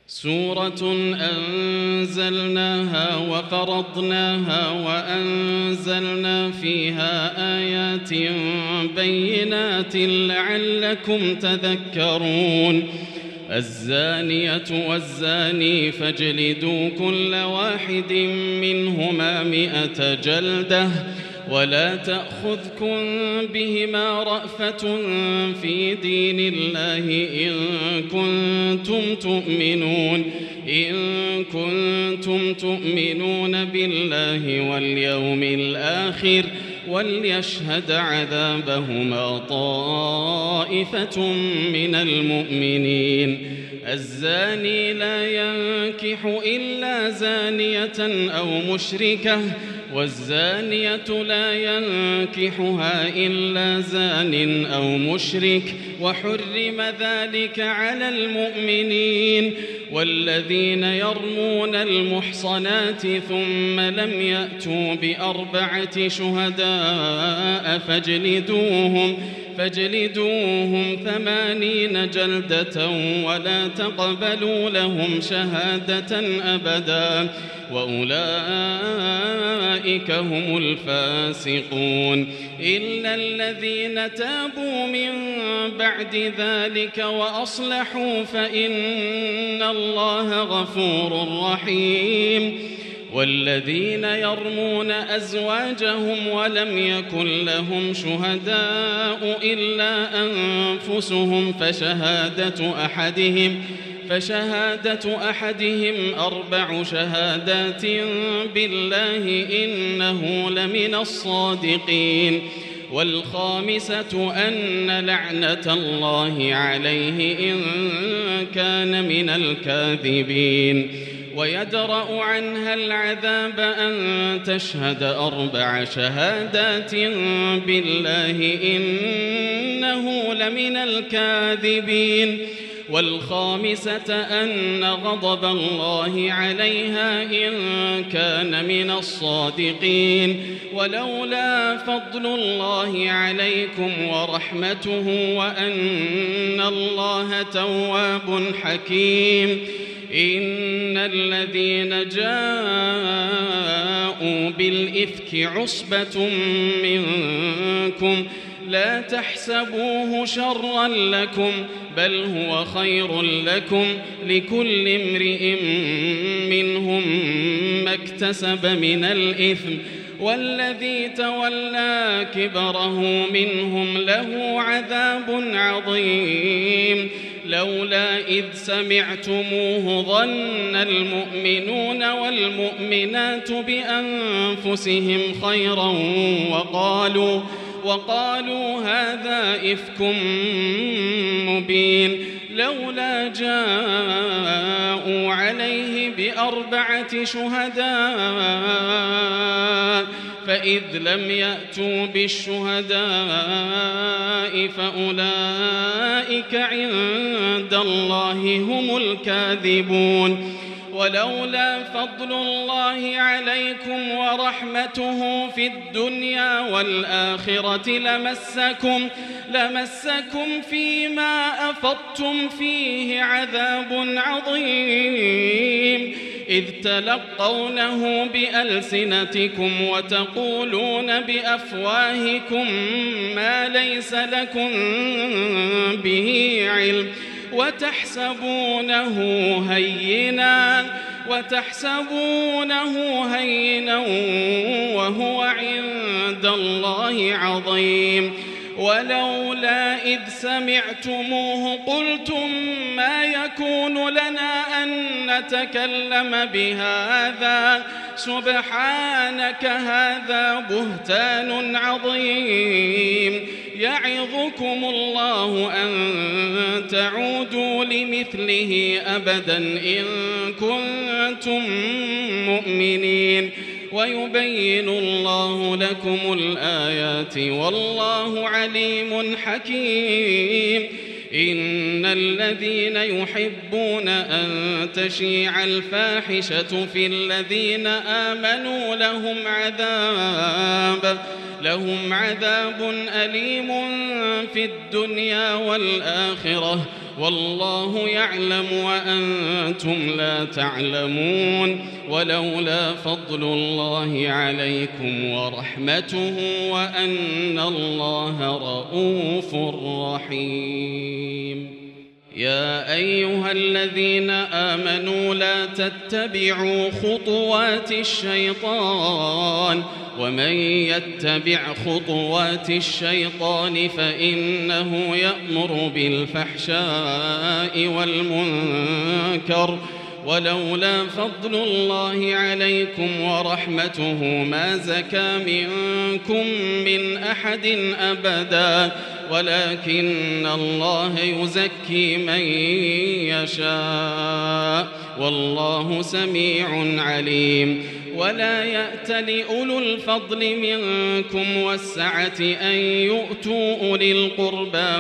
سورة أنزلناها وفرضناها وأنزلنا فيها آيات بينات لعلكم تذكرون. الزانية والزاني فاجلدوا كل واحد منهما 100 جلدة ولا تأخذكم بهما رأفة في دين الله إن كنتم تؤمنون بالله واليوم الآخر وليشهد عذابهما طائفة من المؤمنين. الزاني لا ينكح إلا زانية أو مشركة والزانية لا ينكحها إلا زان أو مشرك وحرم ذلك على المؤمنين. والذين يرمون المحصنات ثم لم يأتوا ب4 شهداء فاجلدوهم 80 جلدة ولا تقبلوا لهم شهادة أبدا وأولئك هم الفاسقون. إلا الذين تابوا من بعد ذلك وأصلحوا فإن الله غفور رحيم. والذين يرمون أزواجهم ولم يكن لهم شهداء إلا أنفسهم فشهادة أحدهم 4 شهادات بالله إنه لمن الصادقين. والخامسة أن لعنة الله عليه إن كان من الكاذبين. ويدرأ عنها العذاب أن تشهد 4 شهادات بالله إنه لمن الكاذبين. والخامسة أن غضب الله عليها إن كان من الصادقين. ولولا فضل الله عليكم ورحمته وأن الله تواب حكيم. إن الذين جاءوا بالإفك عصبة منكم لا تحسبوه شرا لكم بل هو خير لكم لكل امرئ منهم ما اكتسب من الإثم والذي تولى كبره منهم له عذاب عظيم. لولا إذ سمعتموه ظن المؤمنون والمؤمنات بأنفسهم خيرا وقالوا هذا إفك مبين. لولا جاءوا عليه ب4 شهداء فإذ لم يأتوا بالشهداء فأولئك عند الله هم الكاذبون. ولولا فضل الله عليكم ورحمته في الدنيا والآخرة لمسكم فيما أفضتم فيه عذاب عظيم. إذ تلقونه بألسنتكم وتقولون بأفواهكم ما ليس لكم به علم وتحسبونه هينا وهو عند الله عظيم. ولولا إذ سمعتموه قلتم ما يكون لنا أن نتكلم بهذا سبحانك هذا بهتان عظيم. يعظكم الله أن تعودوا لمثله أبدا إن كنتم مؤمنين. ويبين الله لكم الآيات والله عليم حكيم. إن الذين يحبون أن تشيع الفاحشة في الذين آمنوا لهم عذاب أليم في الدنيا والآخرة والله يعلم وأنتم لا تعلمون ولولا فضل الله عليكم ورحمته وأن الله رؤوف رحيم. يا أيها الذين آمنوا لا تتبعوا خطوات الشيطان ومن يتبع خطوات الشيطان فإنه يأمر بالفحشاء والمنكر ولولا فضل الله عليكم ورحمته ما زكى منكم من أحد أبدا ولكن الله يزكي من يشاء والله سميع عليم. ولا يأت لأولو الفضل منكم والسعة أن يؤتوا أولي القربى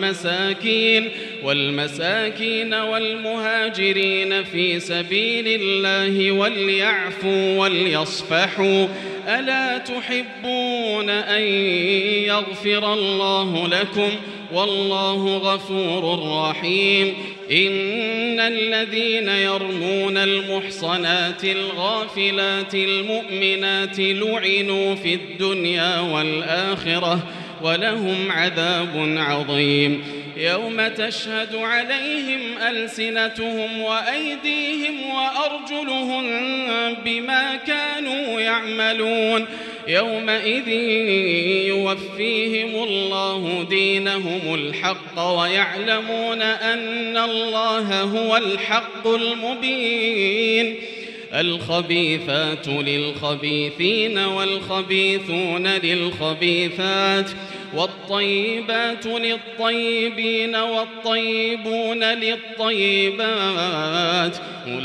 والمساكين والمهاجرين في سبيل الله وليعفوا وليصفحوا ألا تحبون أن يغفر الله لكم والله غفور رحيم. إن الذين يرمون المحصنات الغافلات المؤمنات لعنوا في الدنيا والآخرة ولهم عذاب عظيم. يوم تشهد عليهم ألسنتهم وأيديهم وأرجلهم بما كانوا يعملون يومئذ يوفيهم الله دينهم الحق ويعلمون أن الله هو الحق المبين. الخبيثات للخبيثين والخبيثون للخبيثات والطيبات للطيبين والطيبون للطيبات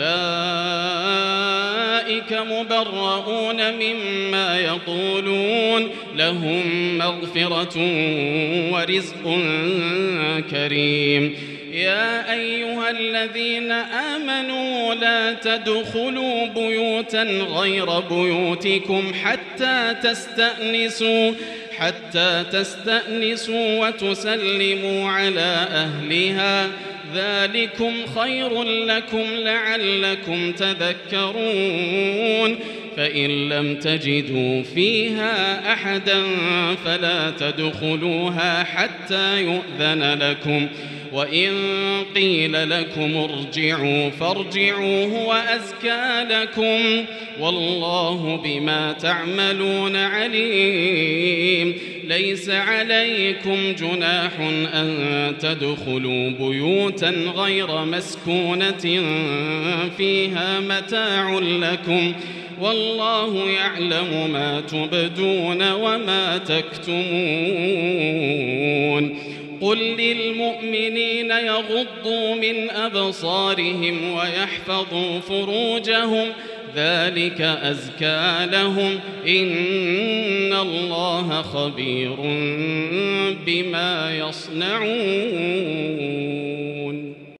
أولئك مبرؤون مما يقولون لهم مغفرة ورزق كريم. يا أيها الذين آمنوا لا تدخلوا بيوتا غير بيوتكم حتى تستأنسوا وتسلموا على أهلها ذلكم خير لكم لعلكم تذكرون. فإن لم تجدوا فيها أحدا فلا تدخلوها حتى يؤذن لكم وإن قيل لكم ارجعوا فارجعوا هو أزكى لكم والله بما تعملون عليم. ليس عليكم جناح أن تدخلوا بيوتا غير مسكونة فيها متاع لكم والله يعلم ما تبدون وما تكتمون. قل للمؤمنين يغضوا من أبصارهم ويحفظوا فروجهم ذلك أزكى لهم إن الله خبير بما يصنعون.